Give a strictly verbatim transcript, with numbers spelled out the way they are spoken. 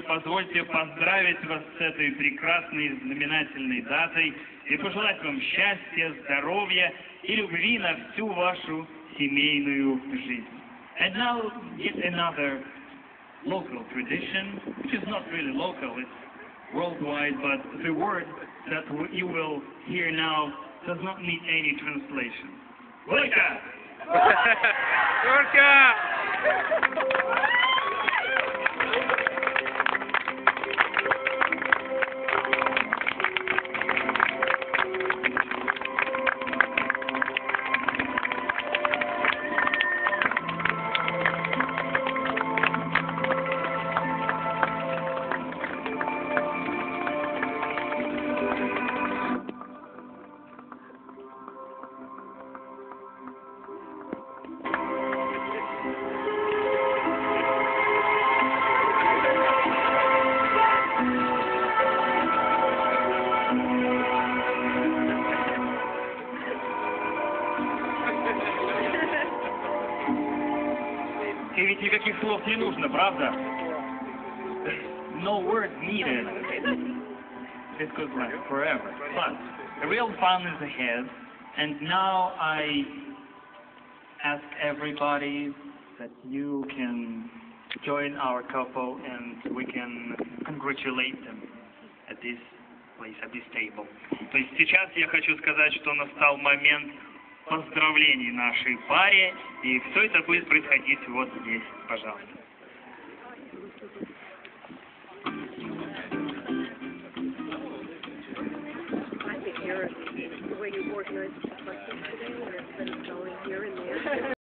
позвольте поздравить вас с этой прекрасной знаменательной датой и пожелать вам счастья, здоровья и любви на всю вашу семейную жизнь. And now, yet another local tradition, which is not really local, it's worldwide, but the word that you will hear now does not need any translation. Горько! Горько! И ведь никаких слов не нужно, правда? No words needed. This could last forever. But the real fun is ahead, and now I ask everybody that you can join our couple and we can congratulate them at this place, at this table. То есть сейчас я хочу сказать, что настал момент поздравлений нашей паре, и все это будет происходить вот здесь, пожалуйста. The way you organize the questions today, and it's been going here and there.